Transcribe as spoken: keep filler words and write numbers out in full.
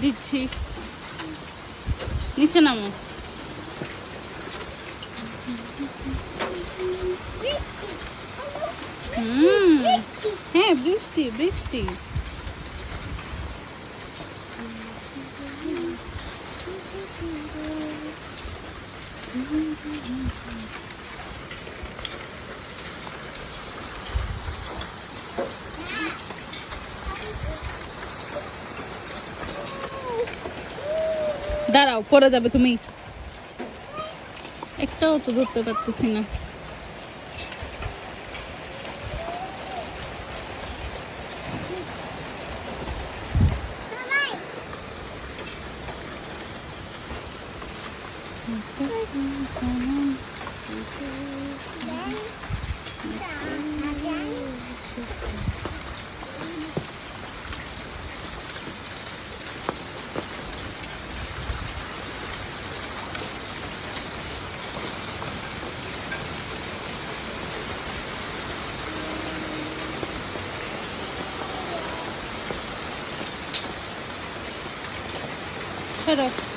দিচ্ছি। নিচে নামো। হুম, হ্যাঁ বৃষ্টি বৃষ্টি। দাঁড়াও, পড়ে যাবে তুমি। একটাও তো ধরতে পারতেছি না। Shut up.